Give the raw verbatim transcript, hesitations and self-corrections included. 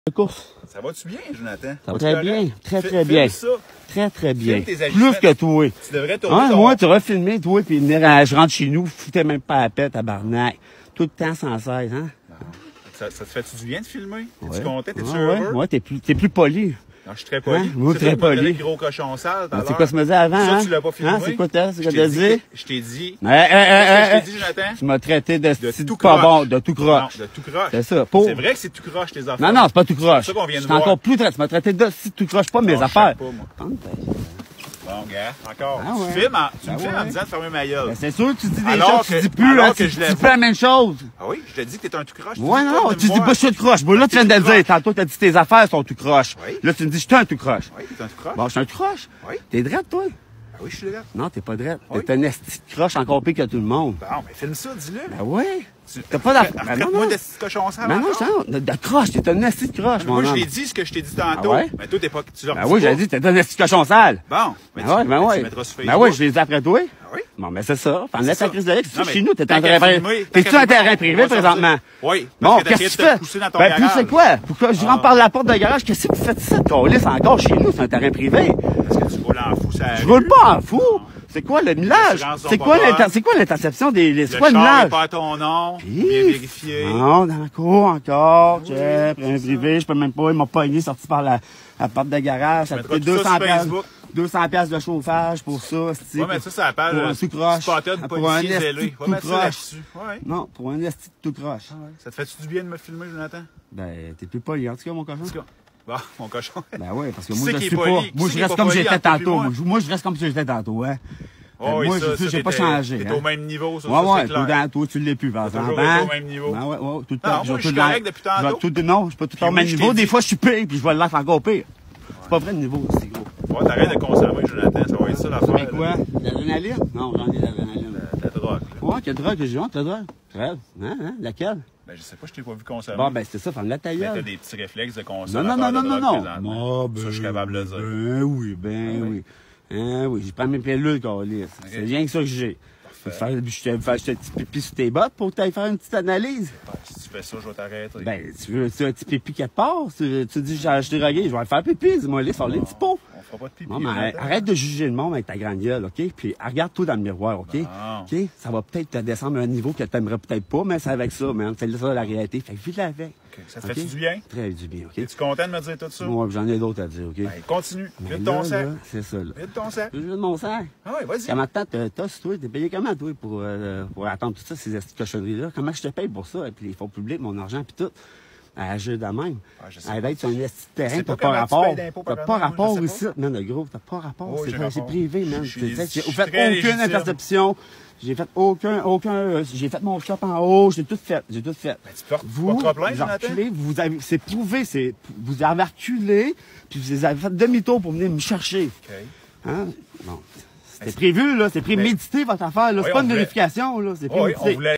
course. Ça va-tu bien, Jonathan? Ça va très bien, très très Filme bien. ça. Très très bien. Filme tes Plus agissements. que toi. Tu devrais tourner Hein, ton... moi, tu aurais filmé, toi, puis venir à, je rentre chez nous, foutais même pas la paix, tabarnak. Tout le temps sans cesse, hein? Ça, ça te fait-tu du bien de filmer? T'es-tu Ouais. content? T'es-tu Ah, heureux? ouais, ouais, t'es plus, t'es plus poli. Non, je suis très poli. Hein? Moi, C'est très toi qui m'as donné poli. le gros cochon sale. C'est quoi ce me disais avant, Ça, hein? tu l'as pas filmé. Hein, c'est quoi t'as, c'est Je quoi t'ai t'as dit. dit? Je t'ai dit. Eh, eh, eh, Qu'est-ce que eh, je t'ai dit, Jonathan? Tu m'as traité de, De style tout pas croche. bon, de tout croche. Non, de tout croche. C'est ça. Pour... C'est vrai que c'est tout croche, tes affaires. Non, non, c'est pas tout croche. C'est ça qu'on vient de C'est voir. encore plus traité. Tu m'as traité de si tout croche pas mes Non, je affaires. sais pas, moi. Tente, ben, Bon, gars, encore. Ah ouais. Tu filmes en, tu Ben me filmes ouais. en me disant de fermer ma gueule. ben, c'est sûr que tu dis des Alors choses, tu que- dis plus, alors hein, que tu je dis l'avoue. plus la même chose. Ah oui? Je te dis que t'es un tout croche. Ouais, non, pas tu de dis me pas voir. je suis tout croche. Bon, là, tu viens de le tout croche. dire. Tantôt, t'as dit tes affaires sont tout croche. Oui. Là, tu me dis, je suis un tout croche. Oui, t'es un tout croche. Bon, je suis un tout croche. Oui. T'es drette, toi? Ah oui, je suis là. Non, t'es pas drette. Oui. T'es un esti de croche encore pire que tout le monde. Bon, mais filme ça, dis-le. Ben ouais. Tu- T'as pas d'affaire. Ben non, Arrête-moi non. de ce cochon sale. Ben non, encore. je de, de croche. T'es un esti de croche, mon Moi, je homme. l'ai dit ce que je t'ai dit tantôt. Ah ouais? Mais toi, t'es pas. Tu leur Ben dis oui, pas. j'ai dit, t'es un esti de cochon sale. Bon. Mais Ben tu- ouais, ben mais ouais. Tu mettras sur Ben Facebook. ouais, je les ai après toi. Ah oui? Bon, mais c'est ça. Enfin, laisse ça. la crise de l'ex. Non, Chez mais nous, t'es tant en qu'à terrain filmer, privé. tant T'es-tu qu'à en terrain filmer, privé on va présentement? sortir. Oui. Bon, Parce que qu'est-ce t'essayais que de tu te fais? pousser dans ton Ben, plus garage. c'est quoi? Pourquoi je rentre par la porte de garage? Qu'est-ce que tu fais de ça? Câlisse encore chez nous, c'est un terrain privé. Parce que tu roules en fou, ça. Je roule pas en fou. C'est quoi le millage? assurances sont C'est pas quoi bonnes. l'inter- c'est quoi l'interception des, les- c'est Le quoi le char millage? n'est pas à ton nom. Bien Hi. vérifié. Non, dans la cour encore. Check, un privé, je peux même pas, ils m'ont pogné, sorti par la, la porte de garage. Ça a mettras coûté tout ça deux cents sur piastres. Facebook. deux cents piastres de chauffage pour ça, c'est Ouais, mais ça, c'est la page. pour un sous-croche. Spotted Pour un policier esti zélé. de Va mettre tout ça croche. là-dessus. Ouais. Non, pour un esti de tout croche. Ça te fait-tu du bien de me filmer, Jonathan? Ben, t'es plus poli, en tout cas, mon cochon. En tout cas. Bon, mon cochon. Ben ouais, parce que Qui moi, c'est je qui est suis pas. poli? Moi, Qui je c'est qui est reste pas comme poli j'étais entre toi et tantôt. moi? Moi, je- moi, je reste comme j'étais tantôt, hein. Oh, oui, moi, ça, je- ça, j'ai pas t'étais- changé. T'es hein. au même niveau, ça, Ouais, ça, ouais, c'est tout le clair. temps, toi, tu l'es plus, par exemple. toujours hein? été au même niveau. Ben ouais, ouais, tout le Non, temps. moi, puis vais je suis tout le correct temps- depuis je vais tantôt. tout- Non, je suis pas tout le temps au Puis même oui, je niveau. t'ai Des dit. fois, je suis pire, puis je vais l'être encore pire. C'est pas vrai le niveau, c'est gros. Ouais, t'arrêtes de consommer, Jonathan. Ça va être ça, l'affaire. Mais quoi? L'adrénaline? Non, j'en ai l'adrénaline. La drogue. là. Ouais, quelle drogue que j'ai honte, la drogue? Rêve. Hein, hein? Laquelle? Ben, je sais pas, je t'ai pas vu consommer. Bon, ben, c'était ça, ferme la ta Mais gueule. t'as des petits réflexes de Non, consommation. non, non, non, non, non. présentement. Ah, ben, Ça, je suis capable de le dire. Ben oui, ben Ah oui. oui. Hein, oui, j'ai pas mes pilules, Carlis. C'est rien que ça que j'ai. Je Parfait. te fais je te fais un petit pipi sur tes bottes pour que tu ailles faire une petite analyse. Ben, si tu fais ça, je vais t'arrêter. Ben, tu veux tu veux un petit pipi quelque part? Tu, tu dis, j'ai acheté drogué, je vais aller faire pipi, dis-moi, les sur les petits pots. On fera pas de pipi. Non, mais arrête, Jonathan. arrête de juger le monde avec ta grande gueule, OK? Puis regarde-toi dans le miroir, OK? Bon. OK? Ça va peut-être te descendre à un niveau que t'aimerais peut-être pas, mais c'est avec ça, man. C'est ça la réalité. Fait que vis-la avec. Ok, ça te OK? fait du bien? Très du bien, OK? Es-tu content de me dire tout ça? Moi, j'en ai d'autres à dire, OK? Ben, continue. Mais Vide là, ton sac. là, c'est ça, là. Vide ton sac. Je veux mon sac. Ah ouais, vas-y. Comment de temps t'as- t'as, toi? T'es payé comment, toi, pour, euh, pour attendre tout ça, ces petites cochonneries-là? Comment je te paye pour ça? Et puis les fonds publics, mon argent, puis tout. À agir de même. Ah, je sais À pas. être sur un esti de terrain, sais t'as pas pas comment tu rapport. payes d'impôts T'as par pas année, moi, rapport je sais ici, man, le gros. T'as pas rapport. Oh, c'est j'ai vrai, c'est rapport. privé, man. Je suis- J'ai je j'ai suis fait très aucune légitime. interception. J'ai fait aucun, aucun, euh, j'ai fait mon shop en haut, j'ai tout fait, j'ai tout fait. Ben, tu portes Vous, pas trop plainte, vous Jonathan? reculez, vous avez, c'est prouvé, c'est, vous avez reculé, puis vous avez fait demi-tour pour venir me chercher. OK. Hein? Bon. C'était Ben, prévu, là, c'est prémédité, votre affaire, là. Oui, C'est pas on une voulait- vérification, là. C'est Oui, on prémédité. voulait